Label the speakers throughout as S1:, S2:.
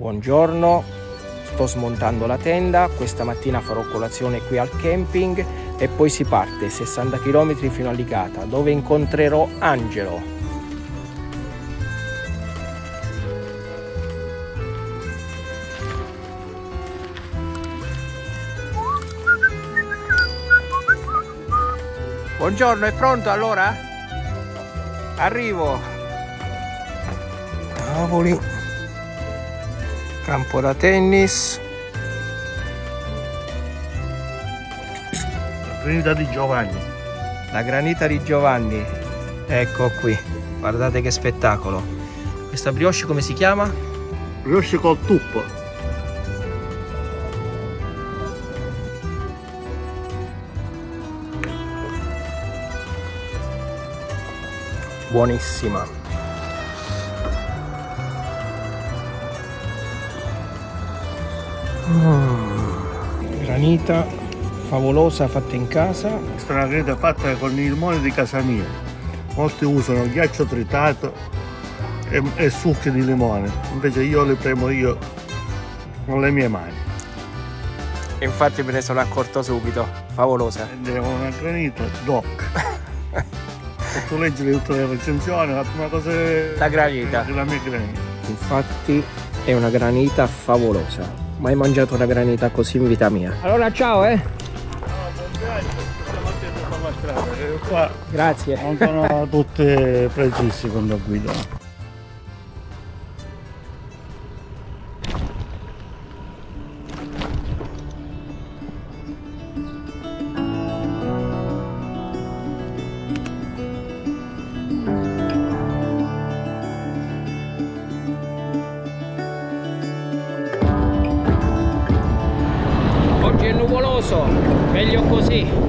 S1: Buongiorno, sto smontando la tenda, questa mattina farò colazione qui al camping e poi si parte 60 km fino a Licata, dove incontrerò Angelo. Buongiorno, è pronto allora? Arrivo. Tavoli. Campo da tennis.
S2: La granita di Giovanni.
S1: La granita di Giovanni. Ecco qui. Guardate che spettacolo. Questa brioche come si chiama?
S2: Brioche col tuppo.
S1: Buonissima. Granita favolosa fatta in casa.
S2: Questa è una granita fatta con i limoni di casa mia. Molti usano ghiaccio tritato e succhi di limone, invece io li premo io con le mie mani.
S1: E infatti me ne sono accorto subito. Favolosa.
S2: È una granita DOC. Se tu leggi tutte le recensioni, la prima cosa è
S1: la granita.
S2: La mia granita.
S1: Infatti è una granita favolosa. Mai mangiato una granita così in vita mia. Allora ciao
S2: Qua
S1: grazie.
S2: Non sono tutte precise quando guido.
S1: Oggi è nuvoloso, meglio così.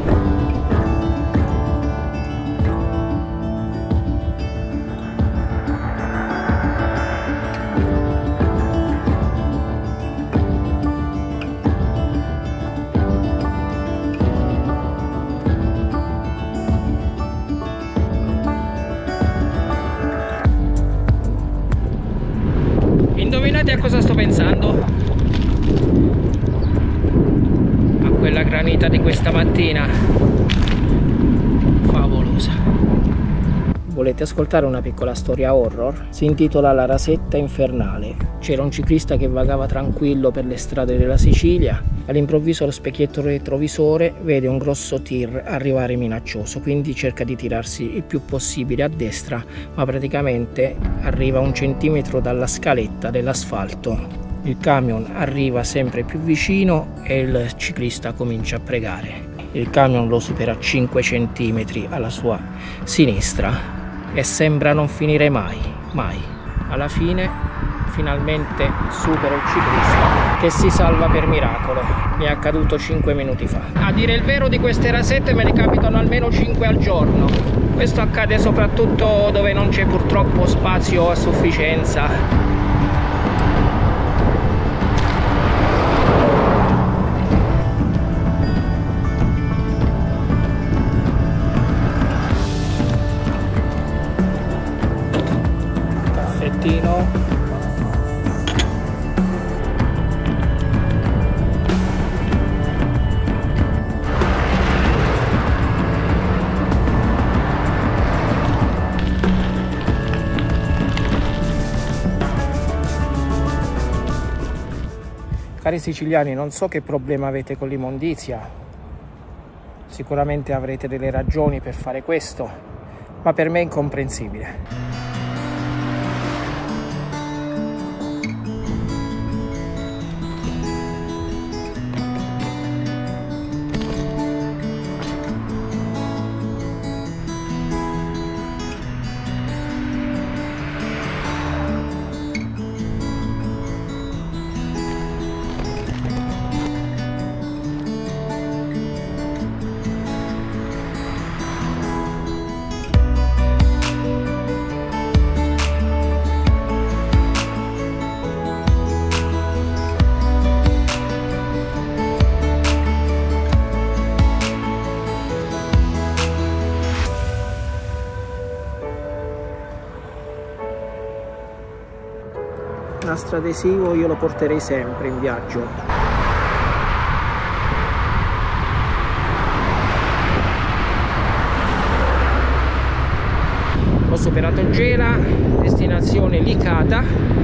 S1: Indovinate a cosa sto pensando? A quella granita di questa mattina. Favolosa. Volete ascoltare una piccola storia horror? Si intitola La rasetta infernale. C'era un ciclista che vagava tranquillo per le strade della Sicilia. All'improvviso allo specchietto retrovisore vede un grosso tir arrivare minaccioso, quindi cerca di tirarsi il più possibile a destra, ma praticamente arriva 1 centimetro dalla scaletta dell'asfalto. Il camion arriva sempre più vicino e il ciclista comincia a pregare. Il camion lo supera 5 centimetri alla sua sinistra e sembra non finire mai, mai. Alla fine finalmente supera il ciclista che si salva per miracolo. Mi è accaduto 5 minuti fa. A dire il vero, di queste rasette me ne capitano almeno 5 al giorno. Questo accade soprattutto dove non c'è purtroppo spazio a sufficienza. Caffettino. Cari siciliani, non so che problema avete con l'immondizia, sicuramente avrete delle ragioni per fare questo, ma per me è incomprensibile. nostro adesivo io lo porterei sempre in viaggio. Ho superato Gela, destinazione Licata,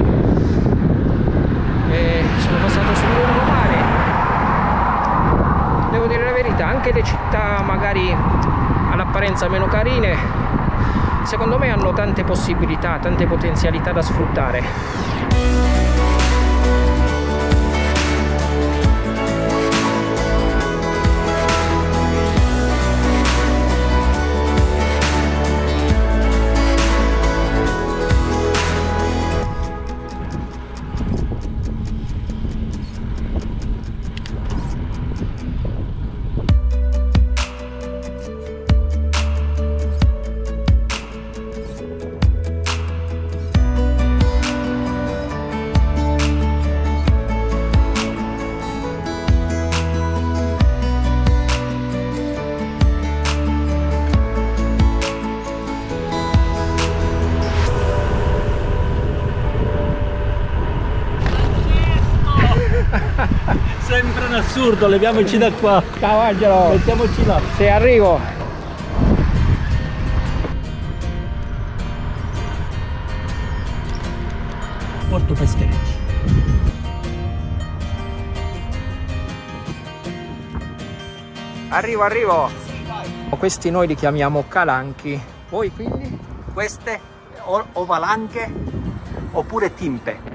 S1: e sono passato sul lungomare. Devo dire la verità, anche le città magari all'apparenza meno carine, secondo me hanno tante possibilità, tante potenzialità da sfruttare.
S3: Sempre un assurdo, leviamoci da qua.
S1: Ciao Angelo!
S3: Mettiamoci là.
S1: Se arrivo!
S3: Porto Pescherecci.
S1: Arrivo, arrivo! Questi noi li chiamiamo calanchi. Voi quindi?
S3: Queste o valanghe oppure timpe.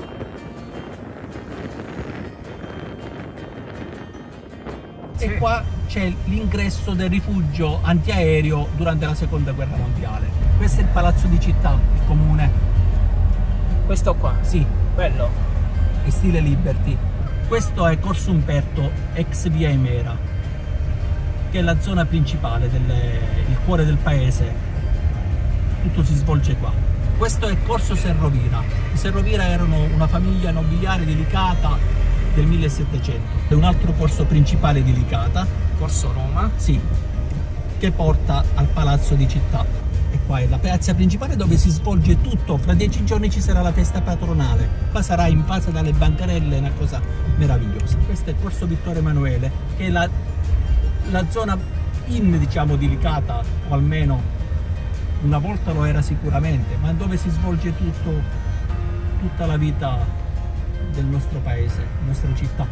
S3: E qua c'è l'ingresso del rifugio antiaereo durante la seconda guerra mondiale. Questo è il palazzo di città, il comune.
S1: Questo qua?
S3: Sì,
S1: Bello.
S3: in stile Liberty. Questo è Corso Umberto, ex via Emera, che è la zona principale, il cuore del paese. Tutto si svolge qua. Questo è Corso Serrovira. I Serrovira erano una famiglia nobiliare di Licata del 1700. È un altro corso principale di Licata,
S1: Corso Roma.
S3: sì, che porta al palazzo di città. E qua è la piazza principale dove si svolge tutto. Fra 10 giorni ci sarà la festa patronale. Qua sarà invasa dalle bancarelle, una cosa meravigliosa. Questo è il Corso Vittorio Emanuele, che è la zona diciamo di Licata, o almeno una volta lo era sicuramente, ma dove si svolge tutta la vita del nostro paese, della nostra città.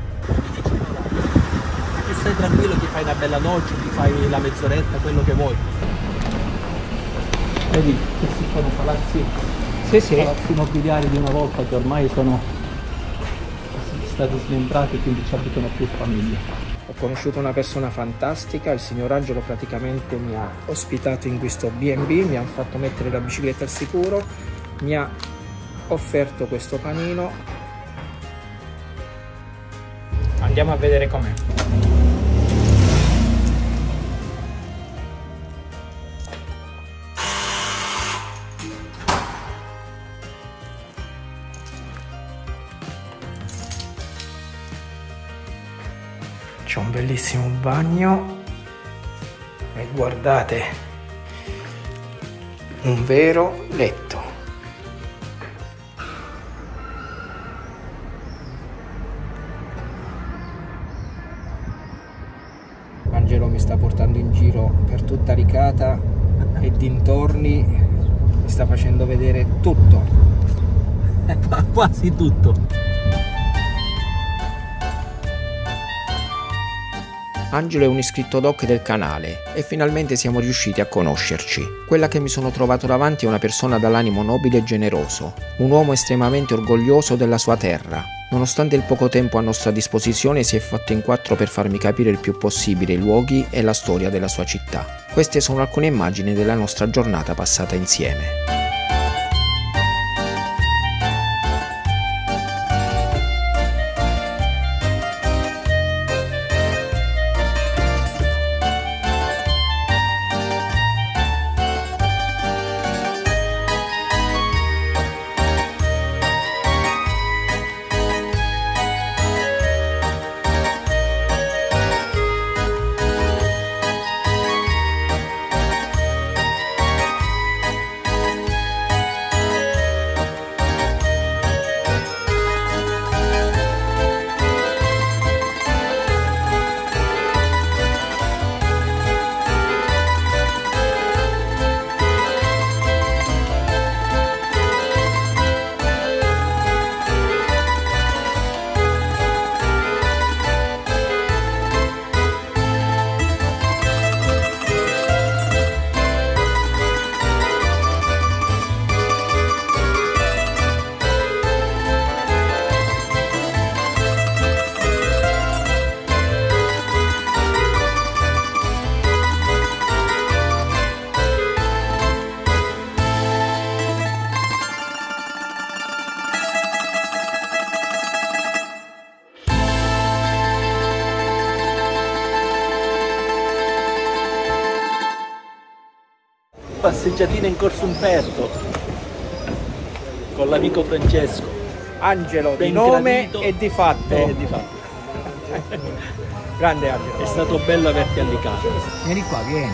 S3: E stai tranquillo, ti fai una bella doccia, ti fai la mezz'oretta, quello che vuoi. Vedi, questi sono palazzi, palazzi nobiliari di una volta che ormai sono stati smembrati, quindi ci abitano più famiglie.
S1: Ho conosciuto una persona fantastica, il signor Angelo praticamente mi ha ospitato in questo B&B, mi ha fatto mettere la bicicletta al sicuro, mi ha offerto questo panino. Andiamo a vedere com'è. C'è un bellissimo bagno e guardate, un vero letto. Angelo mi sta portando in giro per tutta Licata e dintorni, mi sta facendo vedere tutto.
S3: Quasi tutto.
S1: Angelo è un iscritto doc del canale e finalmente siamo riusciti a conoscerci. Quella che mi sono trovato davanti è una persona dall'animo nobile e generoso, un uomo estremamente orgoglioso della sua terra. Nonostante il poco tempo a nostra disposizione si è fatto in 4 per farmi capire il più possibile i luoghi e la storia della sua città. Queste sono alcune immagini della nostra giornata passata insieme.
S3: passeggiatina in Corso Umberto con l'amico Francesco.
S1: Angelo di
S3: Ben
S1: nome
S3: gradito
S1: e di fatto.
S3: di fatto.
S1: Grande Angelo.
S3: È stato bello averti alle case.
S1: Vieni qua, vieni.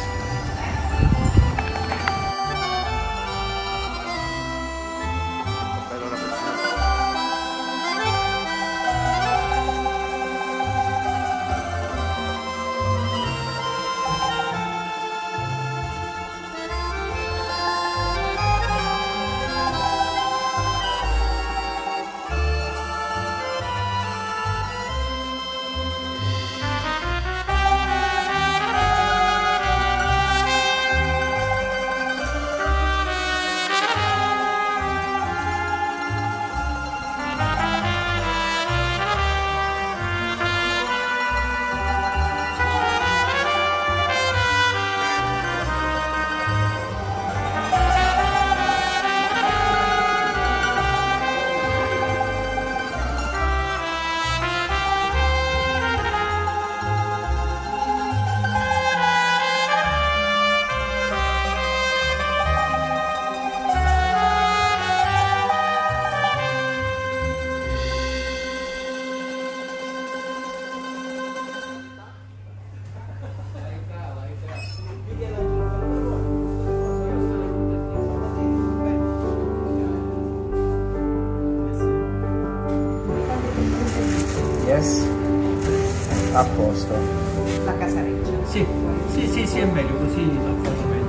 S1: Yes. A posto.
S4: La casareccia.
S3: Sì, sì, è meglio così, l'affondo meglio.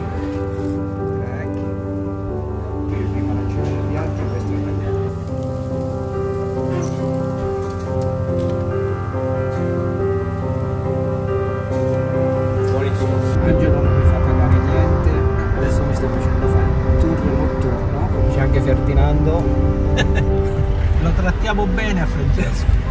S1: Qui prima la cena del viaggio, questo è il tagliato. Buonissimo. Angelo non mi fa pagare niente, adesso mi sto facendo fare un tour notturno, c'è anche Ferdinando.
S3: Lo trattiamo bene a Francesco.